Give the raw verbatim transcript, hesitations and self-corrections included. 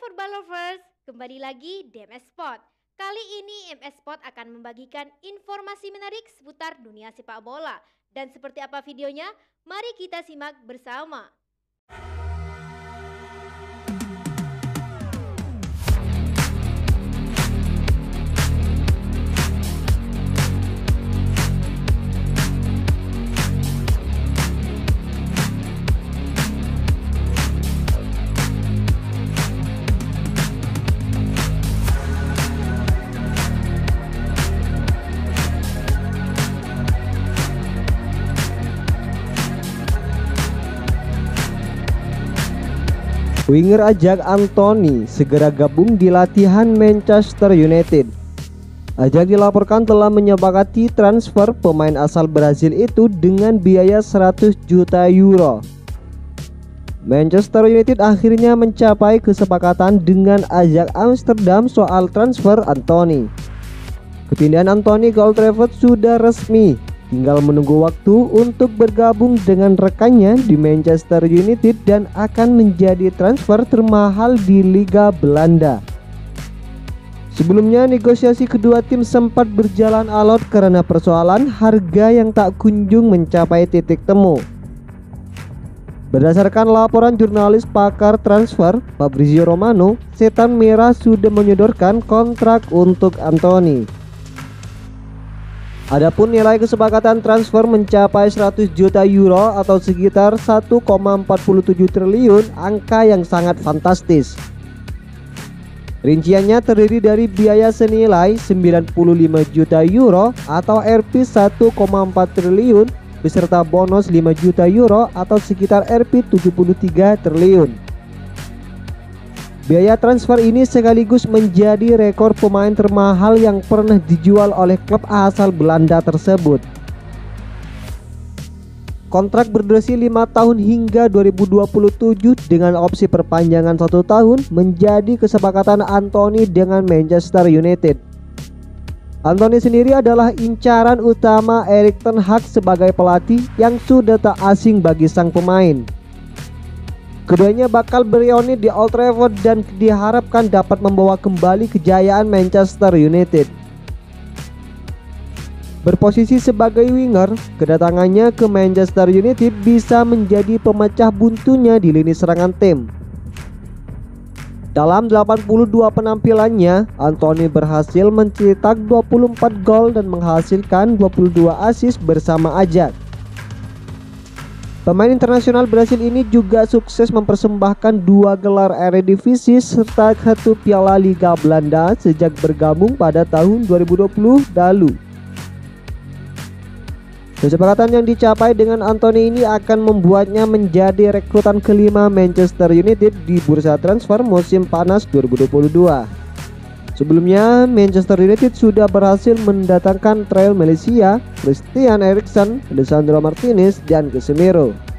Football Lovers, kembali lagi di M S Sport. Kali ini M S Sport akan membagikan informasi menarik seputar dunia sepak bola. Dan seperti apa videonya? Mari kita simak bersama. Winger Ajax Anthony segera gabung di latihan Manchester United. Ajax dilaporkan telah menyepakati transfer pemain asal Brazil itu dengan biaya seratus juta euro. Manchester United akhirnya mencapai kesepakatan dengan Ajax Amsterdam soal transfer Anthony. Kepindahan Anthony ke Old Trafford sudah resmi. Tinggal menunggu waktu untuk bergabung dengan rekannya di Manchester United dan akan menjadi transfer termahal di Liga Belanda. Sebelumnya negosiasi kedua tim sempat berjalan alot karena persoalan harga yang tak kunjung mencapai titik temu. Berdasarkan laporan jurnalis pakar transfer Fabrizio Romano, Setan Merah sudah menyodorkan kontrak untuk Anthony. Adapun nilai kesepakatan transfer mencapai seratus juta euro atau sekitar satu koma empat tujuh triliun, angka yang sangat fantastis. Rinciannya terdiri dari biaya senilai sembilan puluh lima juta euro atau R P satu koma empat triliun beserta bonus lima juta euro atau sekitar R P tujuh puluh tiga triliun. Biaya transfer ini sekaligus menjadi rekor pemain termahal yang pernah dijual oleh klub asal Belanda tersebut. Kontrak berdurasi lima tahun hingga dua ribu dua puluh tujuh dengan opsi perpanjangan satu tahun menjadi kesepakatan Anthony dengan Manchester United. Anthony sendiri adalah incaran utama Erik ten Hag sebagai pelatih yang sudah tak asing bagi sang pemain. Keduanya bakal bereuni di Old Trafford dan diharapkan dapat membawa kembali kejayaan Manchester United. Berposisi sebagai winger, kedatangannya ke Manchester United bisa menjadi pemecah buntunya di lini serangan tim. Dalam delapan puluh dua penampilannya, Anthony berhasil mencetak dua puluh empat gol dan menghasilkan dua puluh dua assist bersama Ajax. Pemain internasional Brasil ini juga sukses mempersembahkan dua gelar Eredivisie serta satu Piala Liga Belanda sejak bergabung pada tahun dua ribu dua puluh lalu. Kesepakatan yang dicapai dengan Anthony ini akan membuatnya menjadi rekrutan kelima Manchester United di bursa transfer musim panas dua ribu dua puluh dua. Sebelumnya, Manchester United sudah berhasil mendatangkan Trail Malaysia, Christian Eriksen, Lisandro Martinez, dan Casemiro.